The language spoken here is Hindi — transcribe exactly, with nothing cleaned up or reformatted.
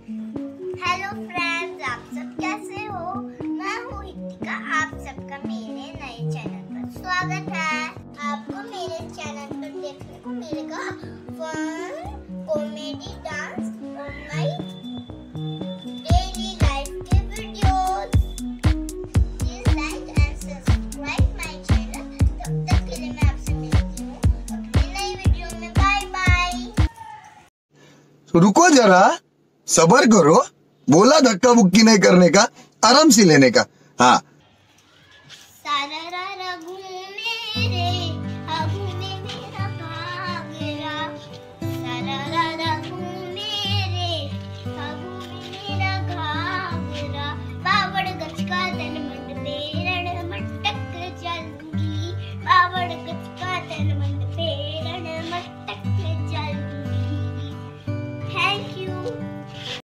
हेलो फ्रेंड्स, आप सब कैसे हो? मैं हूँ ऋतिका, आप सबका मेरे नए चैनल पर स्वागत है। आपको मेरे चैनल पर देखने को मिलेगा फन, कॉमेडी, डांस और माय डेली लाइफ के videos. Please like and subscribe my channel. तब तक के लिए मैं आपसे मिलती हूँ अपनी नई वीडियो में। Bye bye. रुको जरा, सब्र करो। बोला धक्का बुक्की नहीं करने का, आराम से लेने का। हाँ,